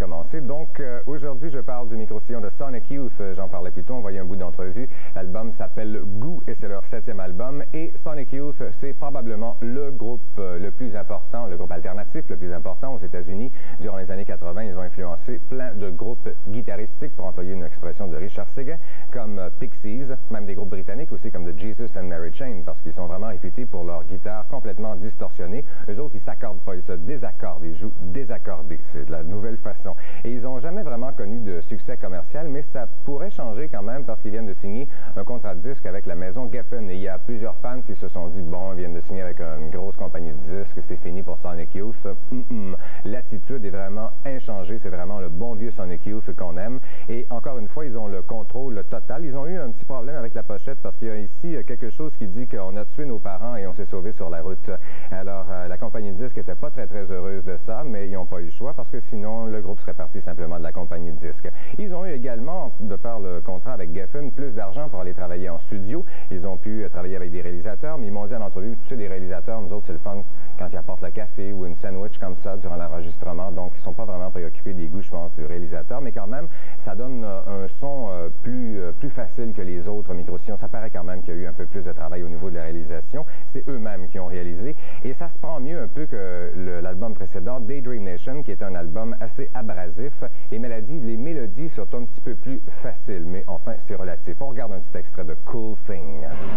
commencer. Donc, aujourd'hui, je parle du micro-sillon de Sonic Youth. J'en parlais plus tôt, on voyait un bout d'entrevue. L'album s'appelle Goût et c'est leur 7e album. Et Sonic Youth, c'est probablement le groupe le plus important, le groupe alternatif le plus important aux États-Unis. Durant les années 80, ils ont influencé plein de groupes guitaristiques, pour employer une expression de Richard Séguin, comme Pixies, même des groupes britanniques aussi, comme The Jesus and Mary Chain, parce qu'ils sont vraiment réputés pour leur guitare complètement distorsionnée. Eux autres, ils s'accordent pas, ils se désaccordent, ils jouent désaccordé. C'est de la nouvelle façon. Et ils n'ont jamais vraiment connu de succès commercial, mais ça pourrait changer quand même parce qu'ils viennent de signer un contrat de disque avec la maison Geffen. Et il y a plusieurs fans qui se sont dit, bon, ils viennent de signer avec une grosse compagnie de disques, c'est fini pour Sonic Youth. L'attitude est vraiment inchangée, c'est vraiment le bon vieux Sonic Youth qu'on aime. Et encore une fois, ils ont le contrôle total. Ils ont eu un petit problème avec la pochette parce qu'il y a ici quelque chose qui dit qu'on a tué nos parents et on s'est sauvé sur la route. Alors, la compagnie de disques n'était pas très heureuse de ça, mais ils n'ont pas eu le choix parce que sinon, le groupe serait parti simplement de la compagnie de disques. Ils ont eu également, de faire le contrat avec Geffen, plus d'argent pour aller travailler en studio. Ils ont pu travailler avec des réalisateurs, mais ils m'ont dit en entrevue, tu sais, des réalisateurs, nous autres, c'est le fun quand ils apportent le café ou une sandwich comme ça durant l'enregistrement. Donc, ils ne sont pas vraiment préoccupés des goûts, je pense, du réalisateur, mais quand même, ça donne un son plus facile que les autres micro-sillons. Ça paraît quand même qu'il y a eu un peu plus de travail au niveau de la réalisation. C'est eux-mêmes qui ont réalisé. Et ça se prend mieux un peu que l'album précédent, Daydream Nation, qui est un album assez abrasif. Les mélodies sont un petit peu plus faciles, mais enfin, c'est relatif. On regarde un petit extrait de Cool Thing.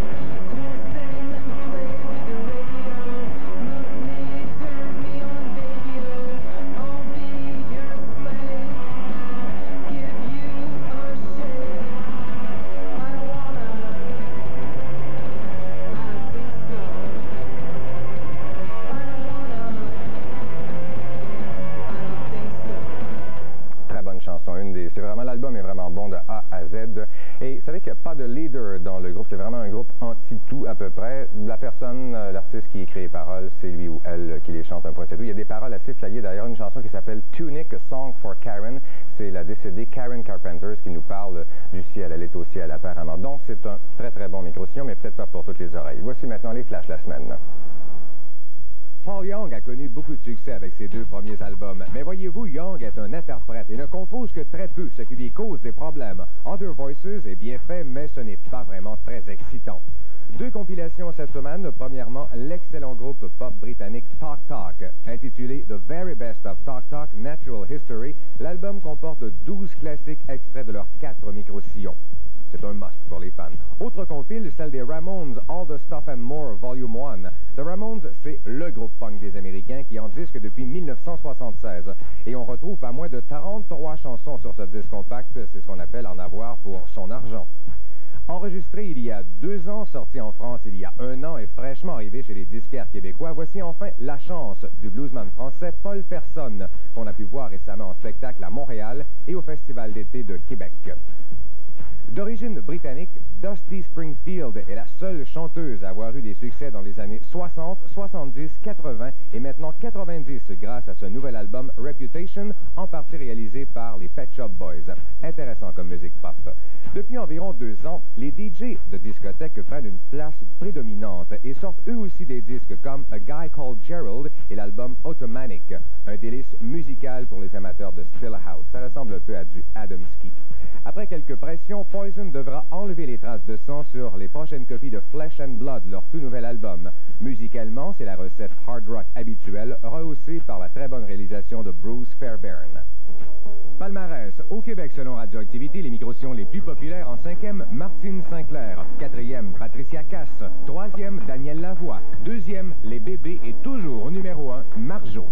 C'est vraiment, l'album est vraiment bon de A à Z. Et vous savez qu'il n'y a pas de leader dans le groupe, c'est vraiment un groupe anti-tout à peu près. La personne, l'artiste qui écrit les paroles, c'est lui ou elle qui les chante un point c'est tout. Il y a des paroles assez flyées. D'ailleurs, une chanson qui s'appelle Tunic, A Song for Karen. C'est la décédée Karen Carpenter qui nous parle du ciel. Elle est au ciel apparemment. Donc, c'est un très bon micro-sillon, mais peut-être pas pour toutes les oreilles. Voici maintenant les flashs de la semaine. Paul Young a connu beaucoup de succès avec ses 2 premiers albums, mais voyez-vous, Young est un interprète et ne compose que très peu, ce qui lui cause des problèmes. Other Voices est bien fait, mais ce n'est pas vraiment très excitant. 2 compilations cette semaine. Premièrement, l'excellent groupe pop britannique Talk Talk, intitulé The Very Best of Talk Talk Natural History. L'album comporte 12 classiques extraits de leurs 4 micro-sillons. C'est un must pour les fans. Autre compile, celle des Ramones, All the Stuff and More, Volume 1. The Ramones, c'est le groupe punk des Américains qui en disque depuis 1976. Et on retrouve pas moins de 33 chansons sur ce disque compact. C'est ce qu'on appelle en avoir pour son argent. Enregistré il y a 2 ans, sorti en France il y a 1 an et fraîchement arrivé chez les disquaires québécois, voici enfin La Chance du bluesman français Paul Personne, qu'on a pu voir récemment en spectacle à Montréal et au Festival d'été de Québec. D'origine britannique, Dusty Springfield est la seule chanteuse à avoir eu des succès dans les années 60, 70, 80 et maintenant 90 grâce à ce nouvel album Reputation, en partie réalisé par les Pet Shop Boys. Intéressant comme musique pop. Depuis environ 2 ans, les DJ de discothèques prennent une place prédominante et sortent eux aussi des disques comme A Guy Called Gerald et l'album Automatic, un délice musical pour les amateurs de Still House. Ça ressemble un peu à du Adamski. Après quelques pressions, Poison devra enlever les traces de sang sur les prochaines copies de Flesh and Blood, leur tout nouvel album. Musicalement, c'est la recette hard rock habituelle, rehaussée par la très bonne réalisation de Bruce Fairbairn. Palmarès. Au Québec, selon Radioactivité, les micro-sillons les plus populaires en 5e, Martine Sinclair. 4e, Patricia Cass. 3e, Daniel Lavoie. 2e, Les Bébés et toujours au numéro 1, Marjo.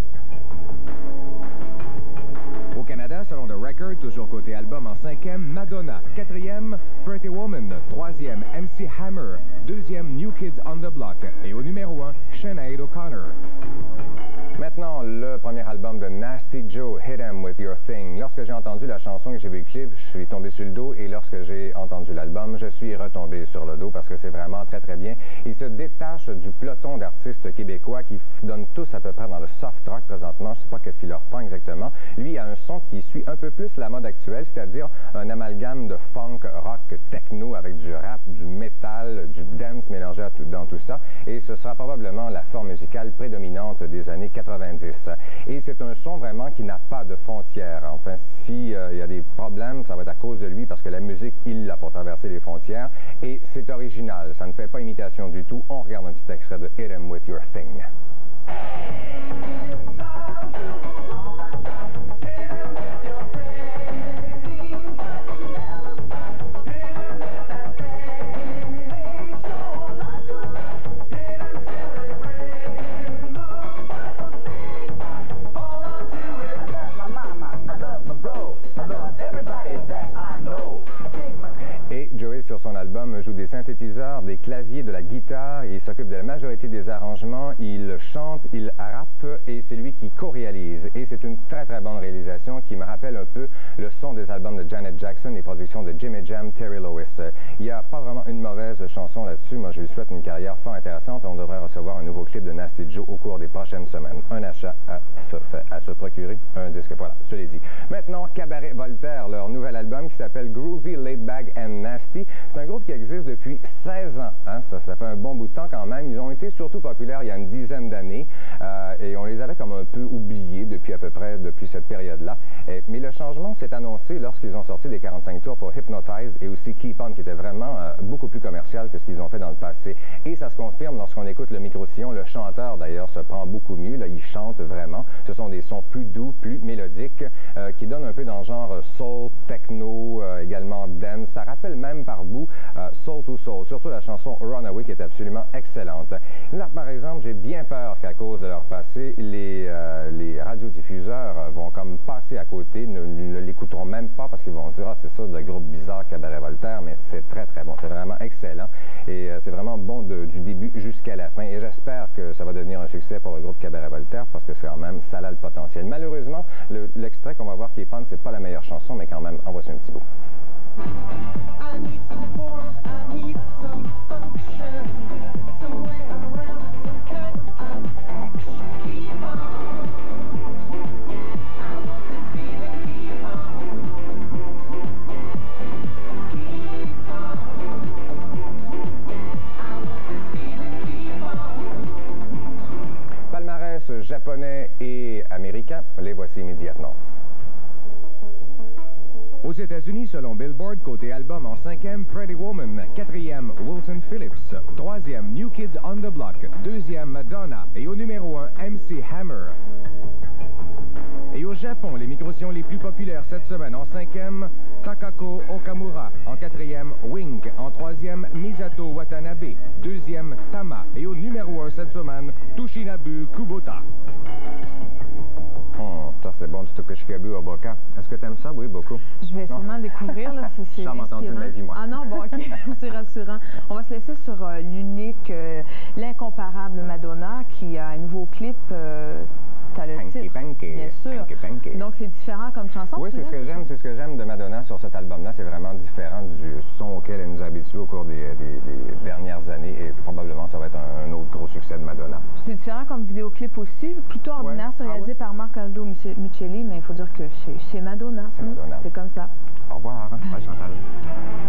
Au Canada, selon The Record, toujours côté album en 5e, Madonna. 4e, Pretty Woman. 3e, MC Hammer. 2e, New Kids on the Block. Et au numéro 1, Sinead O'Connor. Maintenant, le premier album de Nasty Joe, Hit 'Em With Your Thing. Lorsque j'ai entendu la chanson et j'ai vu le clip, je suis tombé sur le dos et lorsque j'ai entendu l'album, je suis retombé sur le dos parce que c'est vraiment très bien. Il se détache du peloton d'artistes québécois qui donnent tous à peu près dans le soft rock présentement. Je ne sais pas qu'est-ce qu'il leur prend exactement. Lui a un son qui suit un peu plus la mode actuelle, c'est-à-dire un amalgame de funk, rock, techno avec du rap, du métal, du dance mélangé dans tout ça. Et ce sera probablement la forme musicale prédominante des années 80. 90. Et c'est un son vraiment qui n'a pas de frontières. Enfin, s'il y a des problèmes, ça va être à cause de lui, parce que la musique, il l'a pour traverser les frontières. Et c'est original, ça ne fait pas imitation du tout. On regarde un petit extrait de Hit 'Em With Your Thing. Et Joey, sur son album, joue des synthétiseurs, des claviers, de la guitare. Il s'occupe de la majorité des arrangements. Il chante, il rappe et c'est lui qui co-réalise. Et c'est une très, très bonne réalisation qui me rappelle un peu le son des albums de Janet Jackson, les productions de Jimmy Jam, Terry Lewis. Il n'y a pas vraiment une mauvaise chanson là-dessus. Moi, je lui souhaite une carrière fort intéressante et on devrait recevoir un nouveau clip de Nasty Joe au cours des prochaines semaines. Un achat à se procurer, un disque. Voilà, je l'ai dit. Maintenant, Cabaret Voltaire, leur nouvel album qui s'appelle Groovy, Laid Back and Nasty. C'est un groupe qui existe depuis 16 ans. Hein? Ça fait un bon bout de temps quand même. Ils ont été surtout populaires il y a une dizaine d'années et on les avait comme un peu oubliés depuis à peu près cette période-là. Mais le changement s'est annoncé lorsqu'ils ont sorti des 45 tours pour Hypnotize et aussi Keep On, qui était vraiment beaucoup plus commercial que ce qu'ils ont fait dans le passé. Et ça se confirme lorsqu'on écoute le micro-sillon. Le chanteur, d'ailleurs, se prend beaucoup mieux. Là, il chante vraiment. Ce sont des sons plus doux, plus mélodiques, qui donnent un peu dans le genre soul, techno, également dance. Ça rappelle même par bout Soul to Soul, surtout la chanson Runaway qui est absolument excellente. Là, par exemple, j'ai bien peur qu'à cause de leur passé, les radiodiffuseurs vont comme passer à côté, ne l'écouteront même pas parce qu'ils vont se dire « Ah, c'est ça, le groupe bizarre Cabaret Voltaire », mais c'est très, très bon. C'est vraiment excellent et c'est vraiment bon du début jusqu'à la fin. Et j'espère que ça va devenir un succès pour le groupe Cabaret Voltaire parce que c'est quand même, ça a le potentiel. Malheureusement, l'extrait qu'on va voir qui est Punk, c'est pas la meilleure chanson, mais quand même, en voici un petit bout. I need some form, I need some function, some way around, some kind of action. Keep on. I want this feeling, keep on. Keep on. I want this feeling, keep on. Palmarès japonais et américain, les voici immédiatement. Aux États-Unis, selon Billboard, côté album en 5e, Pretty Woman, 4e, Wilson Phillips, 3e, New Kids on the Block, 2e, Madonna, et au numéro 1, MC Hammer. Et au Japon, les micro-sillons les plus populaires cette semaine en 5e, Takako Okamura, en 4e, Wink, en 3e, Misato Watanabe, 2e, Tama, et au numéro 1 cette semaine, Tushinabu Kubota. Ça c'est bon du Tokushikabu Oboka. Est-ce que tu aimes ça? Oui, beaucoup. Je vais sûrement le découvrir, là. C'est jamais entendu de ma vie, moi. Ah non, bon, OK, c'est rassurant. On va se laisser sur l'unique, l'incomparable Madonna, qui a un nouveau clip. T'as le titre, bien sûr. Donc c'est différent comme chanson. Oui, c'est ce que j'aime de Madonna sur cet album-là. C'est vraiment différent du son auquel elle nous a habitués au cours des dernières années et probablement ça va être un autre gros succès de Madonna. C'est différent comme vidéoclip aussi, plutôt ordinaire, c'est réalisé par Marc Aldo Micheli, mais il faut dire que c'est Madonna. C'est Madonna. C'est comme ça. Au revoir. Bye Chantal.